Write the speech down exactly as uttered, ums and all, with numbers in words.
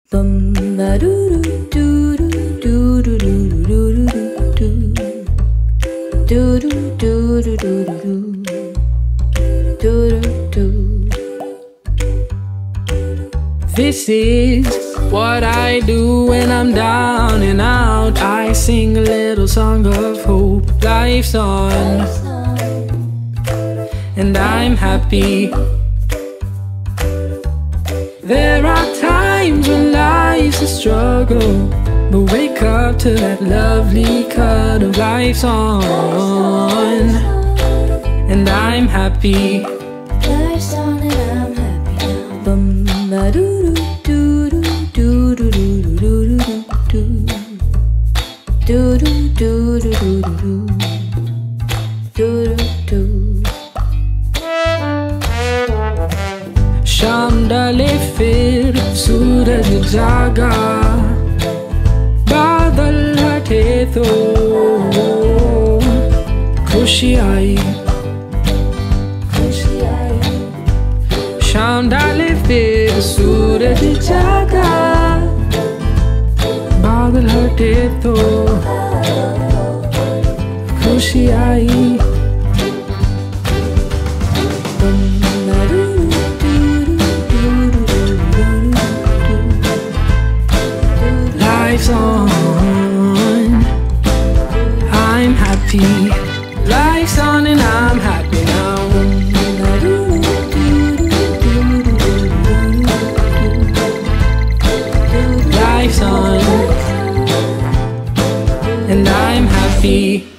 Bum ba doo doo doo doo doo doo doo doo doo doo doo doo doo doo doo. This is what I do when I'm down and out. I sing a little song of hope. Life's on, and I'm happy. There are times when life's a struggle, but wake up to that lovely cut of life's on, and I'm happy. Life's on and I'm happy now. Bum ba doo doo doo doo doo doo doo doo doo doo doo doo doo doo. शाम डाले फिर सूरज जागा, बादल हटे तो खुशी आई, खुशी आई। शाम डाले फिर सूरज जागा, बादल हटे तो खुशी आई। Life's on, I'm happy. Life's on and I'm happy now. Life's on and I'm happy.